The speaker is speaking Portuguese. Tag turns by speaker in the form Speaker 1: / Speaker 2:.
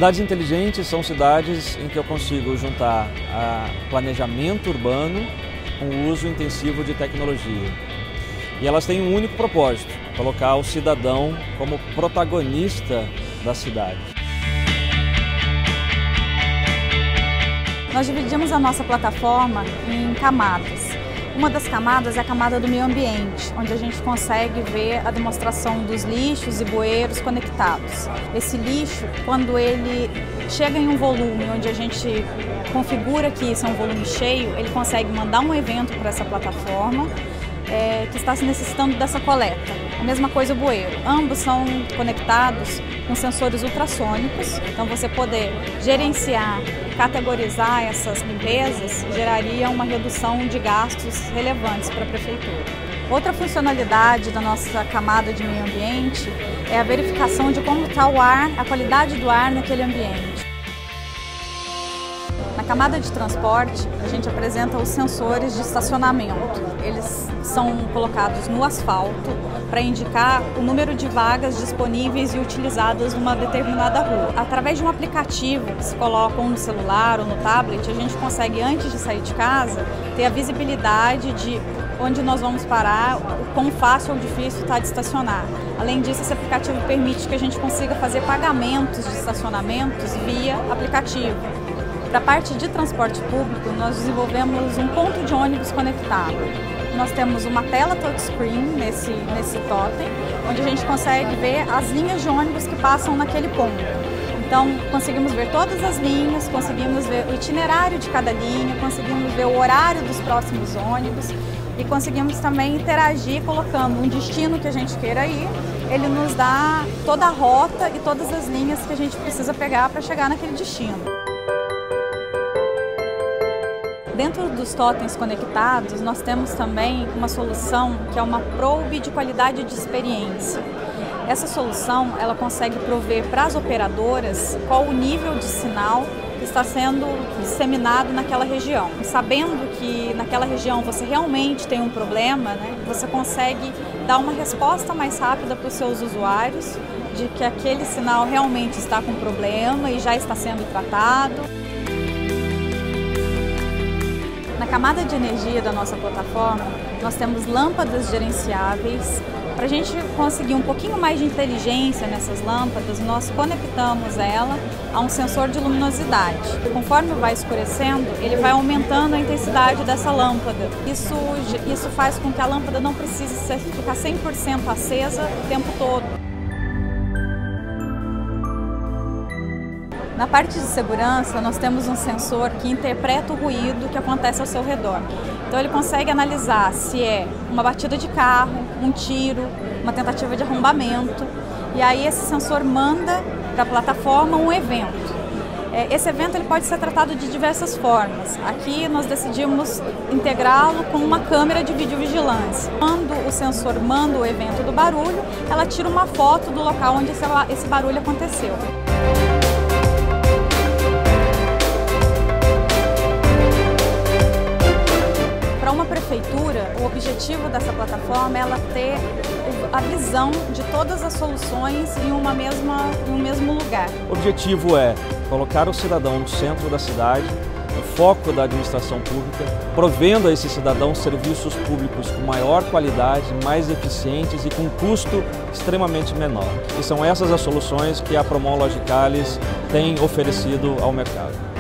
Speaker 1: Cidades inteligentes são cidades em que eu consigo juntar planejamento urbano com o uso intensivo de tecnologia. E elas têm um único propósito: colocar o cidadão como protagonista da cidade.
Speaker 2: Nós dividimos a nossa plataforma em camadas. Uma das camadas é a camada do meio ambiente, onde a gente consegue ver a demonstração dos lixos e bueiros conectados. Esse lixo, quando ele chega em um volume onde a gente configura que isso é um volume cheio, ele consegue mandar um evento para essa plataforma que está se necessitando dessa coleta. A mesma coisa o bueiro. Ambos são conectados com sensores ultrassônicos, então você poder gerenciar, categorizar essas limpezas geraria uma redução de gastos relevantes para a prefeitura. Outra funcionalidade da nossa camada de meio ambiente é a verificação de como está o ar, a qualidade do ar naquele ambiente. Na camada de transporte, a gente apresenta os sensores de estacionamento. Eles são colocados no asfalto para indicar o número de vagas disponíveis e utilizadas numa determinada rua. Através de um aplicativo que se coloca ou no celular ou no tablet, a gente consegue, antes de sair de casa, ter a visibilidade de onde nós vamos parar, o quão fácil ou difícil está de estacionar. Além disso, esse aplicativo permite que a gente consiga fazer pagamentos de estacionamentos via aplicativo. Para a parte de transporte público, nós desenvolvemos um ponto de ônibus conectado. Nós temos uma tela touchscreen nesse totem, onde a gente consegue ver as linhas de ônibus que passam naquele ponto. Então, conseguimos ver todas as linhas, conseguimos ver o itinerário de cada linha, conseguimos ver o horário dos próximos ônibus e conseguimos também interagir colocando um destino que a gente queira ir. Ele nos dá toda a rota e todas as linhas que a gente precisa pegar para chegar naquele destino. Dentro dos totens conectados, nós temos também uma solução que é uma probe de qualidade de experiência. Essa solução ela consegue prover para as operadoras qual o nível de sinal que está sendo disseminado naquela região. Sabendo que naquela região você realmente tem um problema, você consegue dar uma resposta mais rápida para os seus usuários de que aquele sinal realmente está com problema e já está sendo tratado. Na camada de energia da nossa plataforma, nós temos lâmpadas gerenciáveis. Para a gente conseguir um pouquinho mais de inteligência nessas lâmpadas, nós conectamos ela a um sensor de luminosidade. Conforme vai escurecendo, ele vai aumentando a intensidade dessa lâmpada. Isso faz com que a lâmpada não precise ficar 100% acesa o tempo todo. Na parte de segurança, nós temos um sensor que interpreta o ruído que acontece ao seu redor. Então ele consegue analisar se é uma batida de carro, um tiro, uma tentativa de arrombamento. E aí esse sensor manda para a plataforma um evento. Esse evento ele pode ser tratado de diversas formas. Aqui nós decidimos integrá-lo com uma câmera de videovigilância. Quando o sensor manda o evento do barulho, ela tira uma foto do local onde esse barulho aconteceu. Para uma prefeitura, o objetivo dessa plataforma é ela ter a visão de todas as soluções em um mesmo lugar.
Speaker 1: O objetivo é colocar o cidadão no centro da cidade, no foco da administração pública, provendo a esse cidadão serviços públicos com maior qualidade, mais eficientes e com custo extremamente menor. E são essas as soluções que a Promon Logicalis tem oferecido ao mercado.